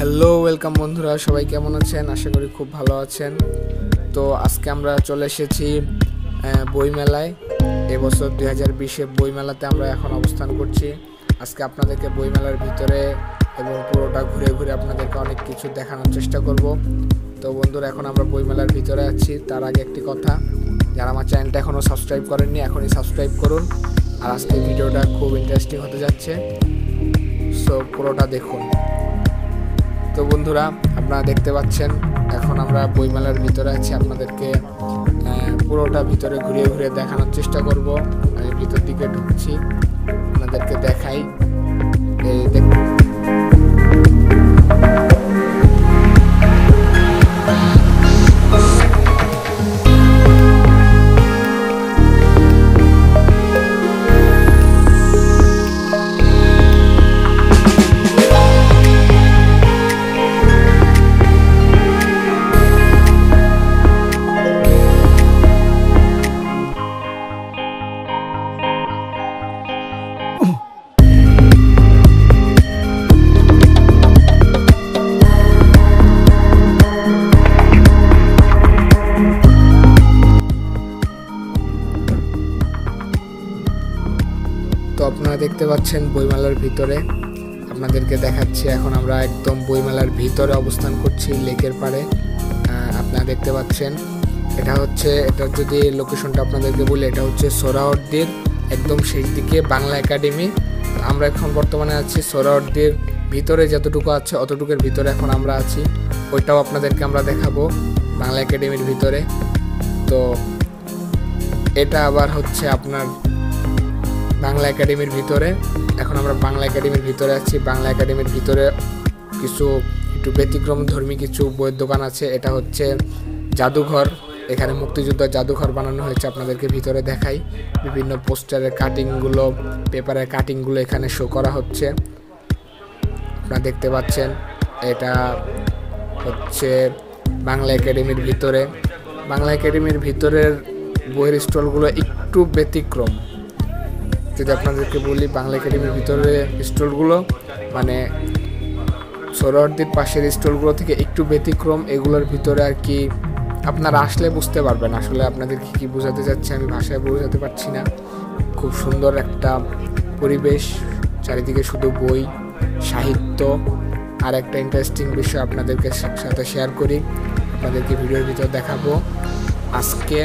Hello welcome বন্ধুরা, সবাই কেমন আছেন? আশা করি খুব ভালো আছেন। তো আজকে আমরা চলে এসেছি বইমেলায়। এবছর 2020 বইমেলাতে আমরা এখন অবস্থান করছি। আজকে আপনাদেরকে বইমেলার ভিতরে এবং পুরোটা ঘুরে ঘুরে আপনাদেরকে অনেক কিছু দেখানোর চেষ্টা করব। তো বন্ধুরা, এখন আমরা বইমেলার ভিতরে আছি। তার আগে একটি কথা, যারা আমার চ্যানেলটা এখনও সাবস্ক্রাইব করেননি এখনই সাবস্ক্রাইব করুন। আর আজকে ভিডিওটা খুব ইন্টারেস্টিং হতে যাচ্ছে, সো পুরোটা দেখুন। তো বন্ধুরা, আপনারা দেখতে পাচ্ছেন এখন আমরা বইমেলার ভিতরে আছি। আপনাদেরকে পুরোটা ভিতরে ঘুরিয়ে ঘুরিয়ে দেখানোর চেষ্টা করব। আমি ভিতর দিকে ঢুকছি, আপনাদেরকে দেখাই। এই দেখুন, তো আপনারা দেখতে পাচ্ছেন বইমেলার ভিতরে আপনাদেরকে দেখাচ্ছি। এখন আমরা একদম বইমেলার ভিতরে অবস্থান করছি, লেকের পাড়ে। আপনারা দেখতে পাচ্ছেন এটার যদি লোকেশনটা আপনাদেরকে বলি, এটা হচ্ছে সোহরাওয়ার্দীর একদম শেষ দিকে বাংলা একাডেমি। আমরা এখন বর্তমানে আছি সোহরাওয়ার্দীর ভিতরে, যতটুকু আছে অতটুকুর ভিতরে এখন আমরা আছি। ওইটাও আপনাদেরকে আমরা দেখাবো বাংলা একাডেমির ভিতরে। তো এটা আবার হচ্ছে আপনার বাংলা একাডেমির ভিতরে। এখন আমরা বাংলা একাডেমির ভিতরে আছি। বাংলা একাডেমির ভিতরে কিছু একটু ব্যতিক্রম ধর্মী কিছু বইয়ের দোকান আছে। এটা হচ্ছে জাদুঘর, এখানে মুক্তিযোদ্ধা জাদুঘর বানানো হয়েছে। আপনাদেরকে ভিতরে দেখাই, বিভিন্ন পোস্টারের কাটিংগুলো, পেপারের কাটিংগুলো এখানে শো করা হচ্ছে। আপনারা দেখতে পাচ্ছেন এটা হচ্ছে বাংলা একাডেমির ভিতরে। বাংলা একাডেমির ভিতরের বইয়ের স্টলগুলো একটু ব্যতিক্রম। যদি আপনাদেরকে বলি, বাংলা একাডেমির ভিতরে স্টলগুলো মানে সোহরাওয়ার্দীর পাশের স্টলগুলো থেকে একটু ব্যতিক্রম। এগুলোর ভিতরে আর কি আপনারা আসলে বুঝতে পারবেন আসলে আপনাদেরকে কি বোঝাতে যাচ্ছে, আমি ভাষায় বোঝাতে পারছি না। খুব সুন্দর একটা পরিবেশ, চারিদিকে শুধু বই, সাহিত্য। আর একটা ইন্টারেস্টিং বিষয় আপনাদেরকে সাথে শেয়ার করি, আপনাদেরকে ভিডিওর ভিতর দেখাবো। আজকে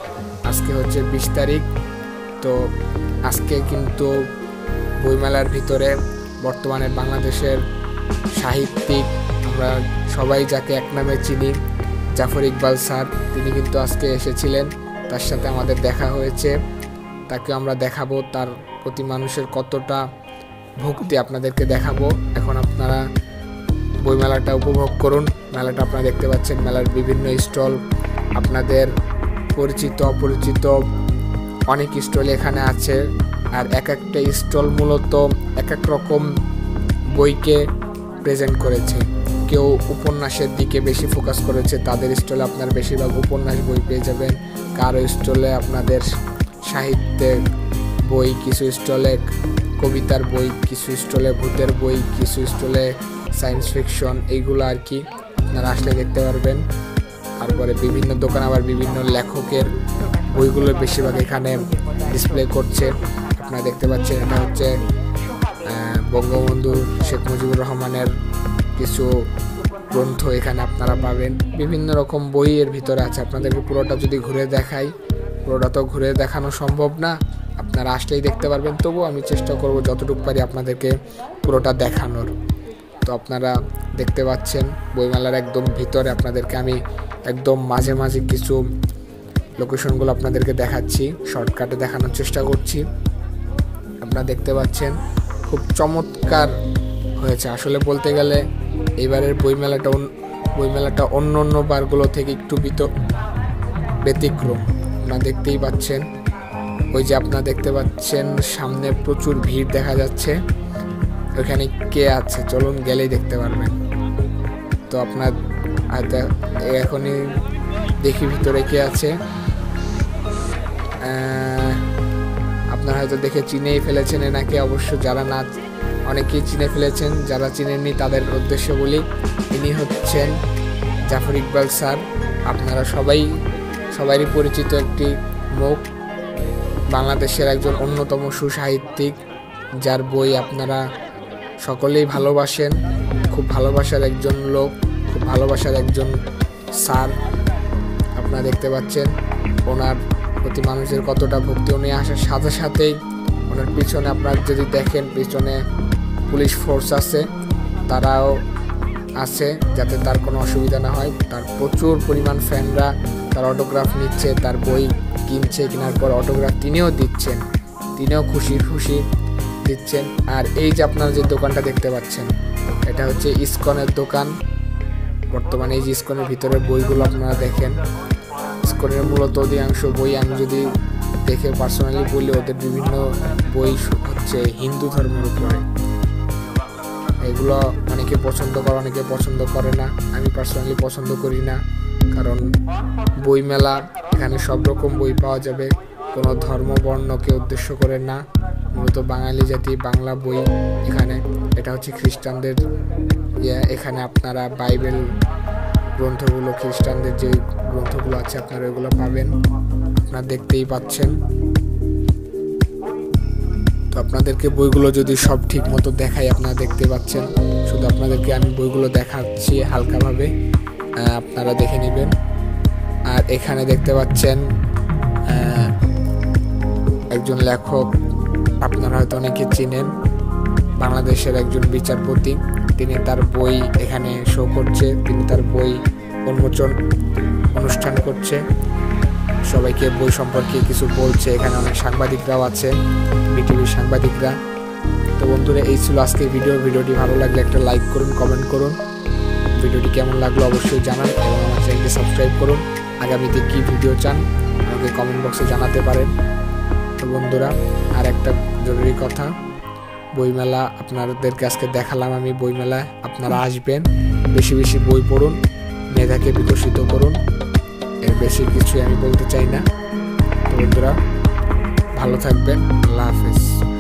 হচ্ছে 20 তারিখ। তো আজকে কিন্তু বইমেলার ভিতরে বর্তমানে বাংলাদেশের সাহিত্যিক, আমরা সবাই যাকে এক নামে চিনি, জাফর ইকবাল স্যার, তিনি কিন্তু আজকে এসেছিলেন। তার সাথে আমাদের দেখা হয়েছে, তাকে আমরা দেখাবো তার প্রতি মানুষের কতটা ভক্তি আপনাদেরকে দেখাবো। এখন আপনারা বইমেলাটা উপভোগ করুন। মেলাটা আপনারা দেখতে পাচ্ছেন, মেলার বিভিন্ন স্টল, আপনাদের পরিচিত অপরিচিত অনেক স্টল এখানে আছে। আর এক একটা স্টল মূলত এক এক রকম বইকে প্রেজেন্ট করেছে। কেউ উপন্যাসের দিকে বেশি ফোকাস করেছে, তাদের স্টলে আপনার বেশিরভাগ উপন্যাস বই পেয়ে যাবেন। কারো স্টলে আপনাদের সাহিত্যের বই, কিছু স্টলে কবিতার বই, কিছু স্টলে ভূতের বই, কিছু স্টলে সায়েন্স ফিকশন। এইগুলো আর কি আপনারা আসলে দেখতে পারবেন। তারপরে বিভিন্ন দোকান আবার বিভিন্ন লেখকের বইগুলো বেশিরভাগ এখানে ডিসপ্লে করছে। আপনারা দেখতে পাচ্ছেন এটা হচ্ছে বঙ্গবন্ধু শেখ মুজিবুর রহমানের কিছু গ্রন্থ এখানে আপনারা পাবেন। বিভিন্ন রকম বই এর ভিতরে আছে। আপনাদেরকে পুরোটা যদি ঘুরে দেখাই, পুরোটা তো ঘুরে দেখানো সম্ভব না, আপনারা আসলেই দেখতে পারবেন। তবু আমি চেষ্টা করব যতটুকু পারি আপনাদেরকে পুরোটা দেখানোর। তো আপনারা দেখতে পাচ্ছেন বইমেলার একদম ভিতরে আপনাদেরকে আমি একদম মাঝে মাঝে কিছু লোকেশনগুলো আপনাদেরকে দেখাচ্ছি, শর্টকাটে দেখানোর চেষ্টা করছি। আপনারা দেখতে পাচ্ছেন খুব চমৎকার হয়েছে। আসলে বলতে গেলে এবারের বইমেলাটা অন্য বারগুলো থেকে একটু ব্যতিক্রম। আপনারা দেখতেই পাচ্ছেন, ওই যে আপনারা দেখতে পাচ্ছেন সামনে প্রচুর ভিড় দেখা যাচ্ছে। ওইখানে কে আছে চলুন গেলেই দেখতে পারবেন। তো আপনার এখনই দেখি ভিতরে কে আছে। আপনারা হয়তো দেখে চিনেই ফেলেছেন এনাকে। অবশ্য যারা না অনেকেই চিনে ফেলেছেন, যারা চিনেননি তাদের উদ্দেশ্যে বলি, ইনি হচ্ছেন জাফর ইকবাল স্যার। আপনারা সবারই পরিচিত একটি মুখ, বাংলাদেশের একজন অন্যতম সুসাহিত্যিক, যার বই আপনারা সকলেই ভালোবাসেন। খুব ভালোবাসার একজন লোক, খুব ভালোবাসার একজন স্যার। আপনারা দেখতে পাচ্ছেন ওনার প্রতি মানুষের কতটা ভক্তি। উনি আসার সাথে সাথেই ওনার পিছনে আপনারা যদি দেখেন, পিছনে পুলিশ ফোর্স আছে, তারাও আছে যাতে তার কোনো অসুবিধা না হয়। তার প্রচুর পরিমাণ ফ্যানরা তার অটোগ্রাফ নিচ্ছে, তার বই কিনছে, কেনার পর অটোগ্রাফ তিনিও দিচ্ছেন, তিনিও খুশি দিচ্ছেন। আর এই যে আপনারা যে দোকানটা দেখতে পাচ্ছেন, এটা হচ্ছে ইসকনের দোকান। বর্তমানে এই যে ইসকনের ভিতরে বইগুলো আপনারা দেখেন, ইসকনের মূলত অধিকাংশ বই আমি যদি দেখে পার্সোনালি বলি, ওদের বিভিন্ন বই হচ্ছে হিন্দু ধর্মের উপরে। এগুলো অনেকে পছন্দ করে, অনেকে পছন্দ করে না। আমি পার্সোনালি পছন্দ করি না, কারণ বইমেলা, এখানে সব রকম বই পাওয়া যাবে, কোনো ধর্ম বর্ণকে উদ্দেশ্য করে না। মূলত বাঙালি জাতি, বাংলা বই এখানে। এটা হচ্ছে খ্রিস্টানদের এখানে আপনারা বাইবেল গ্রন্থগুলো, খ্রিস্টানদের যে গ্রন্থগুলো আছে আপনারা এগুলো পাবেন, আপনারা দেখতেই পাচ্ছেন। তো আপনাদেরকে বইগুলো যদি সব ঠিক মতো দেখাই, আপনারা দেখতে পাচ্ছেন, শুধু আপনাদেরকে আমি বইগুলো দেখাচ্ছি হালকাভাবে, আপনারা দেখে নেবেন। আর এখানে দেখতে পাচ্ছেন একজন লেখক, আপনারা হয়তো অনেকে চিনেন, বাংলাদেশের একজন বিচারপতি, তিনি তার বই এখানে শো করছে, তিনি তার বই উন্মোচন অনুষ্ঠান করছে, সবাইকে বই সম্পর্কে কিছু বলছে। এখানে অনেক সাংবাদিকরাও আছে, বিটিভির সাংবাদিকরা। তো বন্ধুরা, এই ছিল আজকের ভিডিওটি ভালো লাগলে একটা লাইক করুন, কমেন্ট করুন। ভিডিওটি কেমন লাগলো অবশ্যই জানান এবং আমার চ্যানেলটি সাবস্ক্রাইব করুন। আগামীতে কি ভিডিও চান আমাকে কমেন্ট বক্সে জানাতে পারেন। তো বন্ধুরা, আর একটা জরুরি কথা, বইমেলা আপনাদেরকে আজকে দেখালাম আমি। বইমেলায় আপনারা আসবেন, বেশি বেশি বই পড়ুন, মেধাকে বিকশিত করুন, এর বেশি কিছু আমি বলতে চাই না। তো বন্ধুরা, ভালো থাকবেন, আল্লাহ হাফেজ।